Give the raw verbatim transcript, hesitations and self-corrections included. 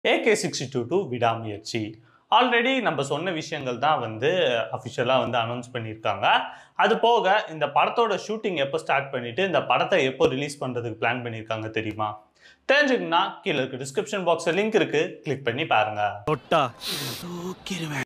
A K sixty-two to விடாமுயற்சி. Already நம்ம சொன்ன விஷயங்கள் தான் வந்து அஃபிஷியலாக வந்து அனௌன்ஸ் பண்ணியிருக்காங்க. அது போக இந்த படத்தோட ஷூட்டிங் எப்போ ஸ்டார்ட் பண்ணிட்டு இந்த படத்தை எப்போ ரிலீஸ் பண்ணுறதுக்கு பிளான் பண்ணியிருக்காங்க தெரியுமா? தெரிஞ்சுக்கணும்னா கீழே இருக்க டிஸ்கிரிப்ஷன் பாக்ஸில் லிங்க் இருக்கு, கிளிக் பண்ணி பாருங்க.